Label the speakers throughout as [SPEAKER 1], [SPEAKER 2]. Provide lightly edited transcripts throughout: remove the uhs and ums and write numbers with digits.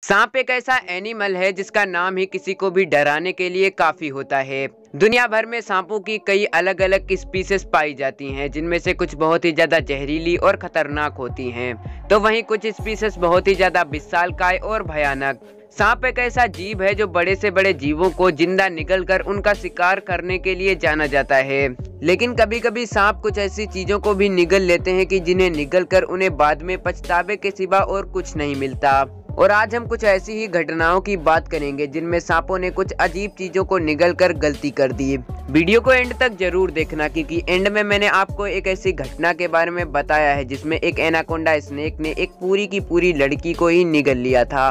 [SPEAKER 1] सांप एक ऐसा एनिमल है जिसका नाम ही किसी को भी डराने के लिए काफी होता है। दुनिया भर में सांपों की कई अलग अलग स्पीसीज पाई जाती हैं, जिनमें से कुछ बहुत ही ज्यादा जहरीली और खतरनाक होती हैं, तो वहीं कुछ स्पीसीज बहुत ही ज्यादा विशालकाय और भयानक। सांप एक ऐसा जीव है जो बड़े से बड़े जीवों को जिंदा निगलकर उनका शिकार करने के लिए जाना जाता है। लेकिन कभी कभी सांप कुछ ऐसी चीजों को भी निगल लेते हैं कि जिन्हें निगलकर उन्हें बाद में पछतावे के सिवा और कुछ नहीं मिलता। और आज हम कुछ ऐसी ही घटनाओं की बात करेंगे जिनमें सांपों ने कुछ अजीब चीजों को निगलकर गलती कर दी। वीडियो को एंड तक जरूर देखना, क्योंकि एंड में मैंने आपको एक ऐसी घटना के बारे में बताया है जिसमें एक एनाकोंडा स्नेक ने एक पूरी की पूरी लड़की को ही निगल लिया था।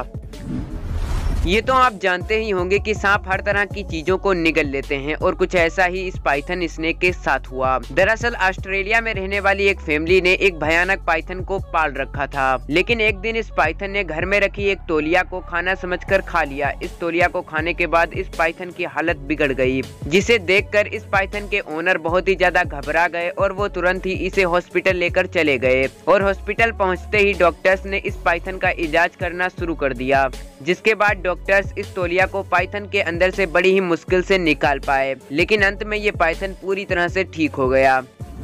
[SPEAKER 1] ये तो आप जानते ही होंगे कि सांप हर तरह की चीजों को निगल लेते हैं, और कुछ ऐसा ही इस पाइथन स्नेक के साथ हुआ। दरअसल ऑस्ट्रेलिया में रहने वाली एक फैमिली ने एक भयानक पाइथन को पाल रखा था, लेकिन एक दिन इस पाइथन ने घर में रखी एक तौलिया को खाना समझकर खा लिया। इस तौलिया को खाने के बाद इस पाइथन की हालत बिगड़ गई, जिसे देखकर इस पाइथन के ओनर बहुत ही ज्यादा घबरा गए और वो तुरंत ही इसे हॉस्पिटल लेकर चले गए। और हॉस्पिटल पहुँचते ही डॉक्टर्स ने इस पाइथन का इलाज करना शुरू कर दिया, जिसके बाद डॉक्टर्स इस तौलिया को पाइथन के अंदर से बड़ी ही मुश्किल से निकाल पाए, लेकिन अंत में ये पाइथन पूरी तरह से ठीक हो गया।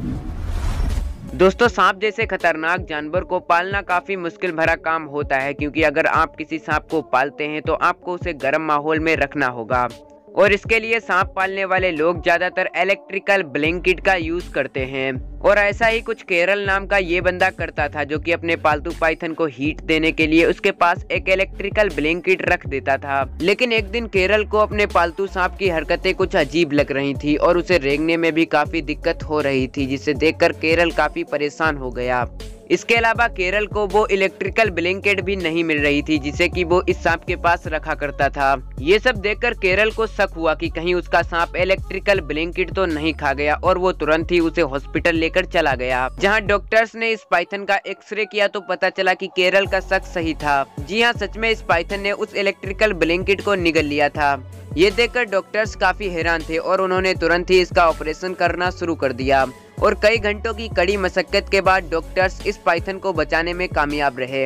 [SPEAKER 1] दोस्तों, सांप जैसे खतरनाक जानवर को पालना काफी मुश्किल भरा काम होता है, क्योंकि अगर आप किसी सांप को पालते हैं तो आपको उसे गर्म माहौल में रखना होगा, और इसके लिए सांप पालने वाले लोग ज्यादातर इलेक्ट्रिकल ब्लैंकेट का यूज करते हैं। और ऐसा ही कुछ केरल नाम का ये बंदा करता था, जो कि अपने पालतू पाइथन को हीट देने के लिए उसके पास एक इलेक्ट्रिकल ब्लैंकेट रख देता था। लेकिन एक दिन केरल को अपने पालतू सांप की हरकतें कुछ अजीब लग रही थी और उसे रेंगने में भी काफी दिक्कत हो रही थी, जिसे देखकर केरल काफी परेशान हो गया। इसके अलावा केरल को वो इलेक्ट्रिकल ब्लैंकेट भी नहीं मिल रही थी जिसे कि वो इस सांप के पास रखा करता था। ये सब देखकर केरल को शक हुआ कि कहीं उसका सांप इलेक्ट्रिकल ब्लैंकेट तो नहीं खा गया, और वो तुरंत ही उसे हॉस्पिटल लेकर चला गया, जहां डॉक्टर्स ने इस पाइथन का एक्सरे किया तो पता चला कि केरल का शक सही था। जी हाँ, सच में इस पाइथन ने उस इलेक्ट्रिकल ब्लैंकेट को निगल लिया था। ये देखकर डॉक्टर्स काफी हैरान थे और उन्होंने तुरंत ही इसका ऑपरेशन करना शुरू कर दिया, और कई घंटों की कड़ी मशक्कत के बाद डॉक्टर्स इस पाइथन को बचाने में कामयाब रहे।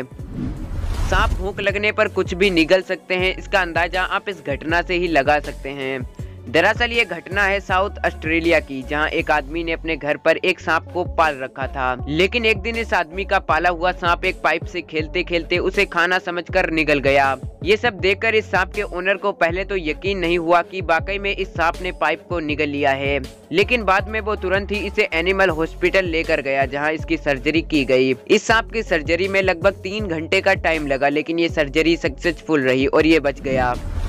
[SPEAKER 1] सांप भूख लगने पर कुछ भी निगल सकते हैं, इसका अंदाजा आप इस घटना से ही लगा सकते हैं। दरअसल ये घटना है साउथ ऑस्ट्रेलिया की, जहां एक आदमी ने अपने घर पर एक सांप को पाल रखा था। लेकिन एक दिन इस आदमी का पाला हुआ सांप एक पाइप से खेलते खेलते उसे खाना समझकर निगल गया। ये सब देखकर इस सांप के ओनर को पहले तो यकीन नहीं हुआ कि वाकई में इस सांप ने पाइप को निगल लिया है, लेकिन बाद में वो तुरंत ही इसे एनिमल हॉस्पिटल लेकर गया, जहां इसकी सर्जरी की गई। इस सांप की सर्जरी में लगभग 3 घंटे का टाइम लगा, लेकिन ये सर्जरी सक्सेसफुल रही और ये बच गया।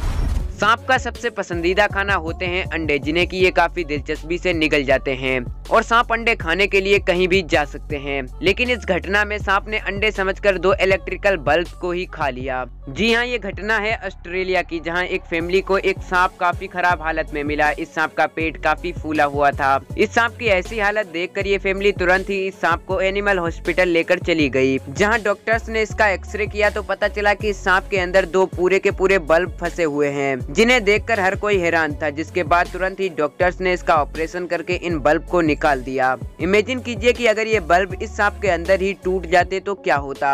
[SPEAKER 1] सांप का सबसे पसंदीदा खाना होते हैं अंडे, जिन्हें कि ये काफी दिलचस्पी से निगल जाते हैं, और सांप अंडे खाने के लिए कहीं भी जा सकते हैं। लेकिन इस घटना में सांप ने अंडे समझकर 2 इलेक्ट्रिकल बल्ब को ही खा लिया। जी हाँ, ये घटना है ऑस्ट्रेलिया की, जहां एक फैमिली को एक सांप काफी खराब हालत में मिला। इस सांप का पेट काफी फूला हुआ था। इस सांप की ऐसी हालत देखकर ये फैमिली तुरंत ही इस सांप को एनिमल हॉस्पिटल लेकर चली गई, जहाँ डॉक्टर्स ने इसका एक्सरे किया तो पता चला कि इस सांप के अंदर 2 पूरे के पूरे बल्ब फंसे हुए हैं, जिन्हें देखकर हर कोई हैरान था। जिसके बाद तुरंत ही डॉक्टर्स ने इसका ऑपरेशन करके इन बल्ब को निकाल दिया। इमेजिन कीजिए कि अगर ये बल्ब इस सांप के अंदर ही टूट जाते तो क्या होता।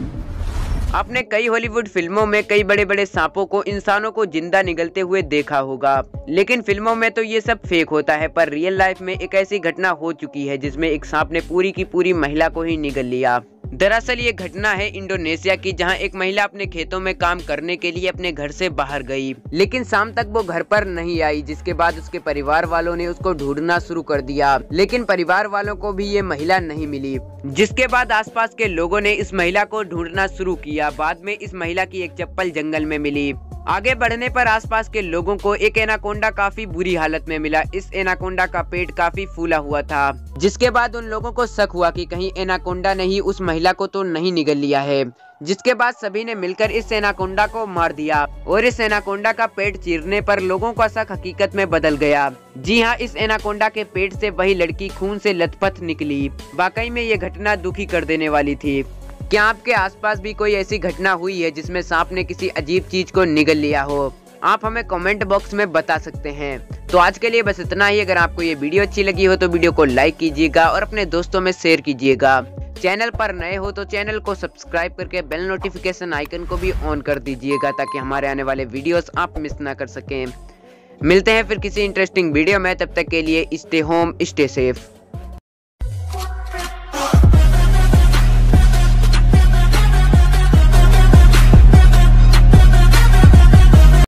[SPEAKER 1] आपने कई हॉलीवुड फिल्मों में कई बड़े बड़े सांपों को इंसानों को जिंदा निगलते हुए देखा होगा, लेकिन फिल्मों में तो ये सब फेक होता है। पर रियल लाइफ में एक ऐसी घटना हो चुकी है जिसमें एक सांप ने पूरी की पूरी महिला को ही निगल लिया। दरअसल ये घटना है इंडोनेशिया की, जहां एक महिला अपने खेतों में काम करने के लिए अपने घर से बाहर गई, लेकिन शाम तक वो घर पर नहीं आई। जिसके बाद उसके परिवार वालों ने उसको ढूंढना शुरू कर दिया, लेकिन परिवार वालों को भी ये महिला नहीं मिली। जिसके बाद आसपास के लोगों ने इस महिला को ढूंढना शुरू किया। बाद में इस महिला की एक चप्पल जंगल में मिली। आगे बढ़ने पर आसपास के लोगों को एक एनाकोंडा काफी बुरी हालत में मिला। इस एनाकोंडा का पेट काफी फूला हुआ था, जिसके बाद उन लोगों को शक हुआ कि कहीं एनाकोंडा ने ही उस महिला को तो नहीं निगल लिया है। जिसके बाद सभी ने मिलकर इस एनाकोंडा को मार दिया, और इस एनाकोंडा का पेट चीरने पर लोगों का शक हकीकत में बदल गया। जी हाँ, इस एनाकोंडा के पेट से वही लड़की खून से लथपथ निकली। वाकई में ये घटना दुखी कर देने वाली थी। क्या आपके आसपास भी कोई ऐसी घटना हुई है जिसमें सांप ने किसी अजीब चीज को निगल लिया हो? आप हमें कमेंट बॉक्स में बता सकते हैं। तो आज के लिए बस इतना ही। अगर आपको ये वीडियो अच्छी लगी हो तो वीडियो को लाइक कीजिएगा और अपने दोस्तों में शेयर कीजिएगा। चैनल पर नए हो तो चैनल को सब्सक्राइब करके बेल नोटिफिकेशन आइकन को भी ऑन कर दीजिएगा ताकि हमारे आने वाले वीडियोस आप मिस ना कर सकें। मिलते हैं फिर किसी इंटरेस्टिंग वीडियो में, तब तक के लिए स्टे होम स्टे सेफ।